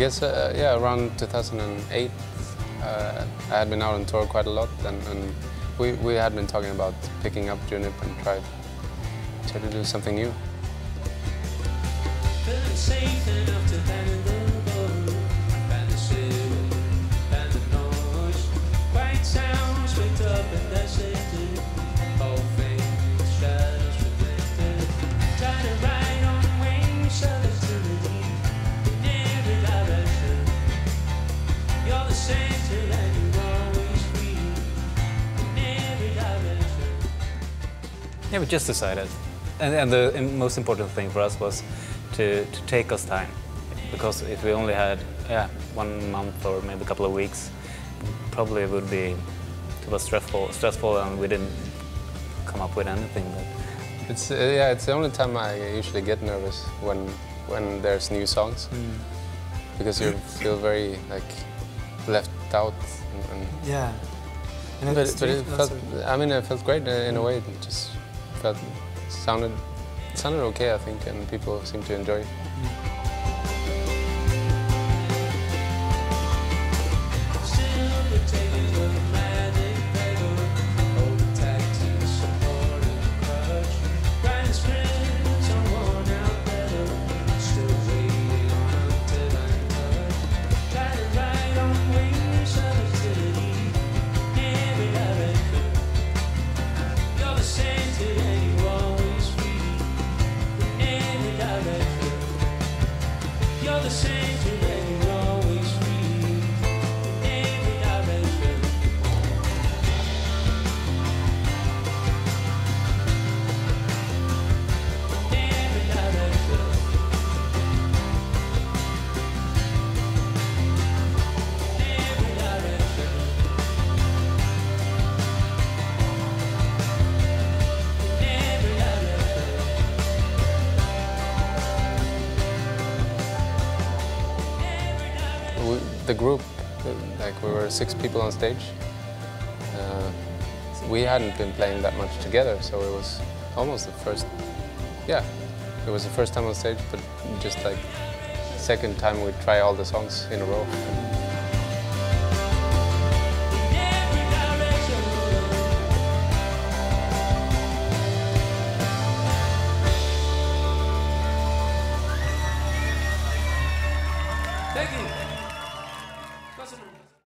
guess, yeah, around 2008, I had been out on tour quite a lot, and we had been talking about picking up Junip and try to do something new. Yeah, we just decided. And the most important thing for us was to take us time. Because if we only had 1 month or maybe a couple of weeks, probably it would be too much stressful and we didn't come up with anything. But it's the only time I usually get nervous when there's new songs. Because you feel very left out. Yeah. And but it felt, I mean, it felt great in a way. It just sounded okay, I think, and people seem to enjoy it. The group, we were 6 people on stage. We hadn't been playing that much together, so it was almost the first, it was the first time on stage, but just second time we'd try all the songs in a row. Thank you.